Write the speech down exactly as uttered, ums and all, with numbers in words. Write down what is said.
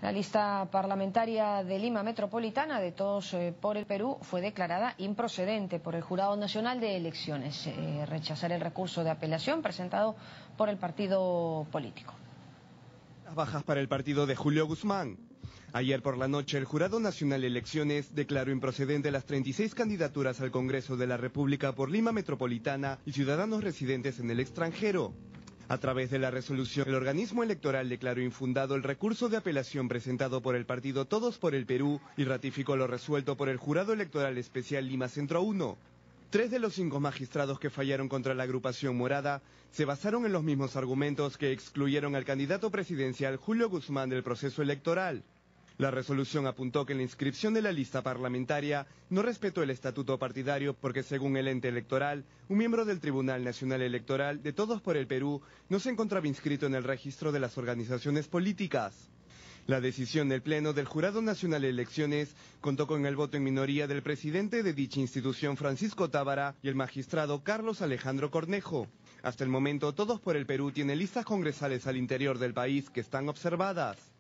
La lista parlamentaria de Lima Metropolitana de Todos eh, por el Perú fue declarada improcedente por el Jurado Nacional de Elecciones. Eh, rechazar el recurso de apelación presentado por el partido político. Las bajas para el partido de Julio Guzmán. Ayer por la noche el Jurado Nacional de Elecciones declaró improcedente las treinta y seis candidaturas al Congreso de la República por Lima Metropolitana y ciudadanos residentes en el extranjero. A través de la resolución, el organismo electoral declaró infundado el recurso de apelación presentado por el partido Todos por el Perú y ratificó lo resuelto por el Jurado Electoral Especial Lima Centro uno. Tres de los cinco magistrados que fallaron contra la agrupación morada se basaron en los mismos argumentos que excluyeron al candidato presidencial Julio Guzmán del proceso electoral. La resolución apuntó que la inscripción de la lista parlamentaria no respetó el estatuto partidario porque, según el ente electoral, un miembro del Tribunal Nacional Electoral de Todos por el Perú no se encontraba inscrito en el registro de las organizaciones políticas. La decisión del Pleno del Jurado Nacional de Elecciones contó con el voto en minoría del presidente de dicha institución, Francisco Tábara, y el magistrado Carlos Alejandro Cornejo. Hasta el momento, Todos por el Perú tiene listas congresales al interior del país que están observadas.